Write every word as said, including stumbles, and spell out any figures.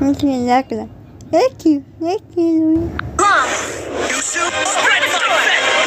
انت اللي داخلة. Thank you. Thank you. Huh. You shoot.